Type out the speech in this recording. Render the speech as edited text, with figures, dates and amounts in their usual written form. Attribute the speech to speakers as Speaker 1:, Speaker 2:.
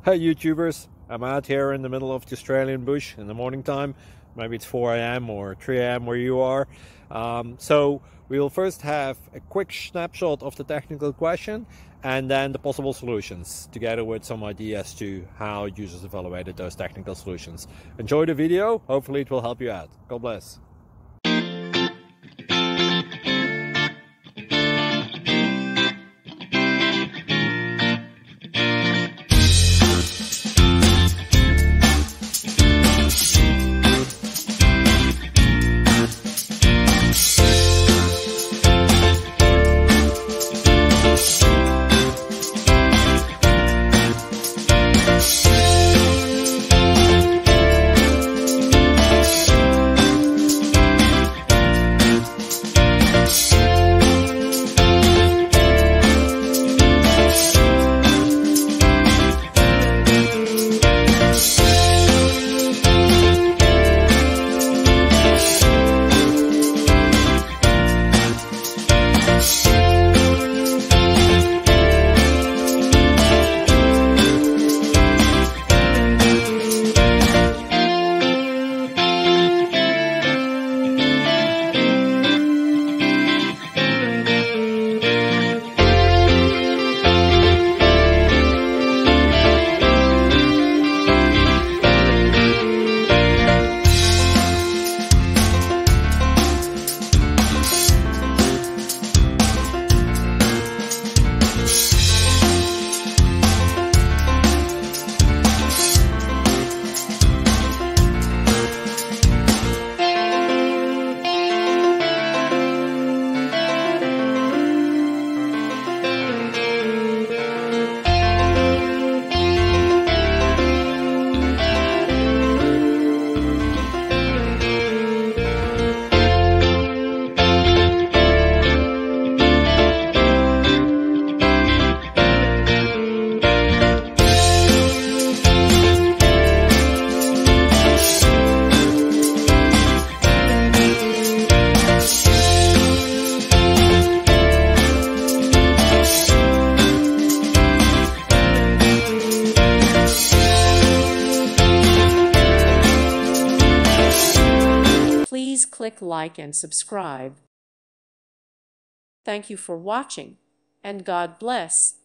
Speaker 1: Hey YouTubers, I'm out here in the middle of the Australian bush in the morning time. Maybe it's 4 a.m. or 3 a.m. where you are. So we'll first have a quick snapshot of the technical question and then the possible solutions, together with some ideas to how users evaluated those technical solutions. Enjoy the video, hopefully it will help you out. God bless.
Speaker 2: Please click like and subscribe. Thank you for watching, and God bless.